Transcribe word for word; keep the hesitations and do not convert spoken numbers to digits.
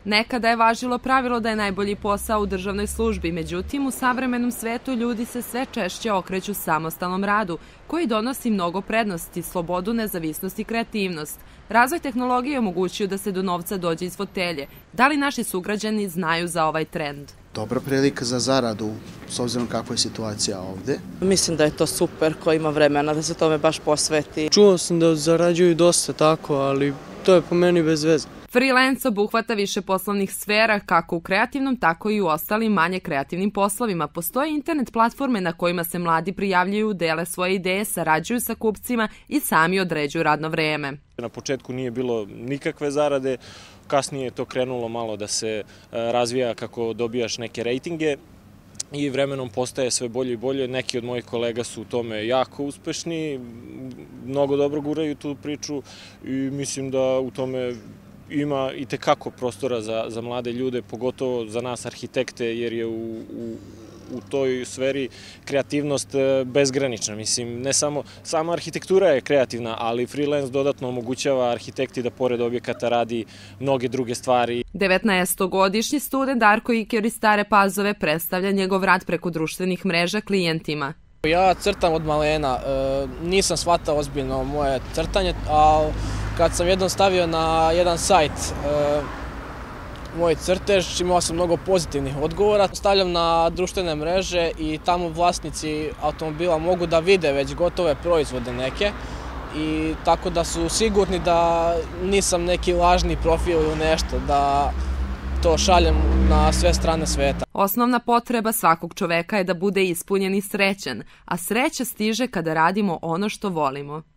Nekada je važilo pravilo da je najbolji posao u državnoj službi, međutim u savremenom svetu ljudi se sve češće okreću samostalnom radu, koji donosi mnogo prednosti, slobodu, nezavisnost i kreativnost. Razvoj tehnologije omogućuju da se do novca dođe iz fotelje. Da li naši sugrađani znaju za ovaj trend? Dobra prilika za zaradu, s obzirom kakva je situacija ovde. Mislim da je to super ko ima vremena da se tome baš posveti. Čuo sam da zarađuju dosta tako, ali to je po meni bez veze. Freelance obuhvata više poslovnih sfera, kako u kreativnom, tako i u ostalim manje kreativnim poslovima. Postoje internet platforme na kojima se mladi prijavljuju, dele svoje ideje, sarađuju sa kupcima i sami određuju radno vreme. Na početku nije bilo nikakve zarade, kasnije je to krenulo malo da se razvija kako dobijaš neke rejtinge i vremenom postaje sve bolje i bolje. Neki od mojih kolega su u tome jako uspešni, mnogo dobro guraju tu priču i mislim da u tome ima i tekako prostora za, za mlade ljude, pogotovo za nas arhitekte, jer je u, u, u toj sferi kreativnost bezgranična. Mislim, ne samo, sama arhitektura je kreativna, ali freelance dodatno omogućava arhitekti da pored objekata radi mnoge druge stvari. devetnaestogodišnji student Darko Iker iz Stare Pazove predstavlja njegov rad preko društvenih mreža klijentima. Ja crtam od malena, nisam shvatao ozbiljno moje crtanje, ali kad sam jednom stavio na jedan sajt moj crtež, imao sam mnogo pozitivnih odgovora. Stavljam na društvene mreže i tamo vlasnici automobila mogu da vide već gotove proizvode neke i tako da su sigurni da nisam neki lažni profil ili nešto, da to šaljem na sve strane sveta. Osnovna potreba svakog čoveka je da bude ispunjen i srećan, a sreća stiže kada radimo ono što volimo.